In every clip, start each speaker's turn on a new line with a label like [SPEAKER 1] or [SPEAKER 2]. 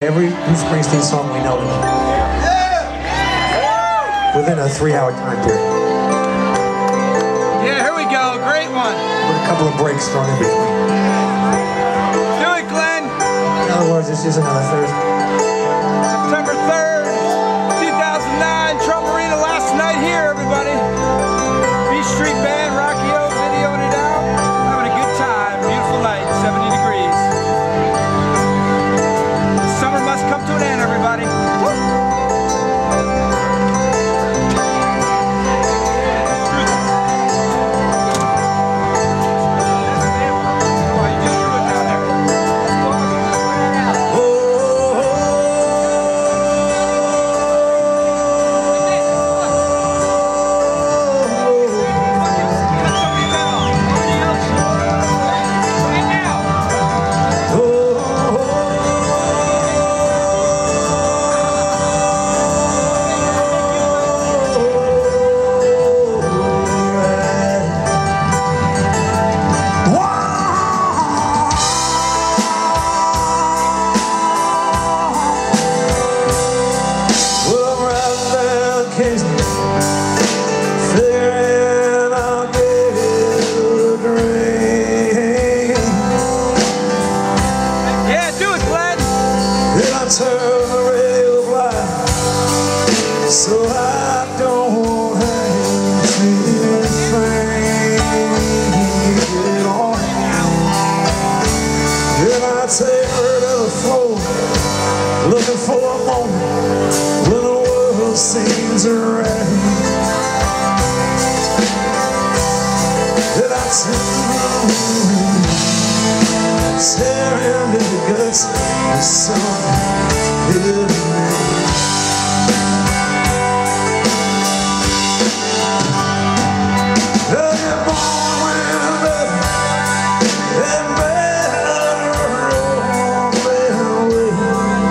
[SPEAKER 1] Every Bruce Springsteen song we know within a 3-hour time period.
[SPEAKER 2] Yeah, here we go. Great one.
[SPEAKER 1] With a couple of breaks thrown in between.
[SPEAKER 2] Do it, Glenn.
[SPEAKER 1] In other words, this is another Thursday.
[SPEAKER 2] September 3rd, 2009, Trump Arena last night here, everybody. Beach Street Band, Rocky O, videoing it out. Having a good time. Beautiful night, 70 degrees. The summer must come to an end, everybody. Woo!
[SPEAKER 1] Turn the radio blind, so I don't have to think on. Then I take her to the floor, looking for a moment when the world seems right. Then I tear into the guts of something in me. You're born with love and better on their way.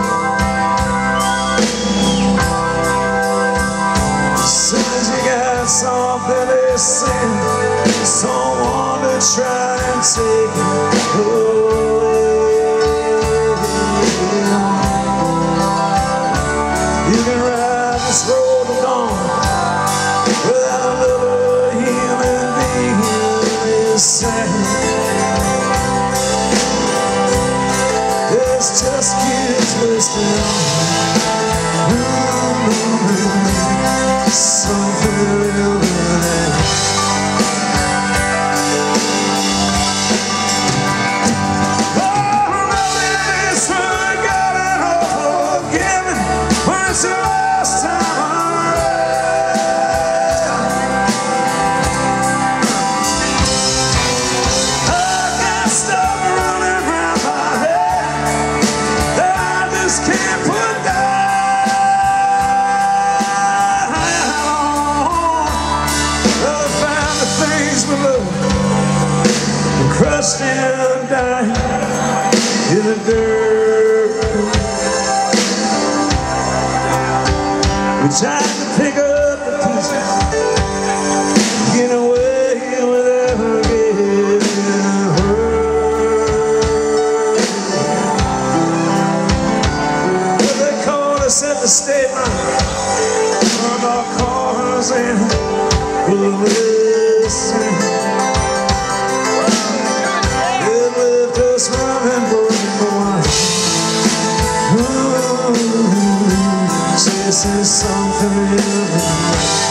[SPEAKER 1] As soon as you got something to say, someone to try and take it away. You can ride this road alone without another human being inside. It's just kids listening on something real good. It's the last time I got stuff running around my head that I just can't put down. I found the things we love and crushed and dying in the dirt. We tried to pick up the pieces, get away without getting hurt. But they called us at the state line, turned our cars in, we'll listen. They left us running broken wine. This is something real.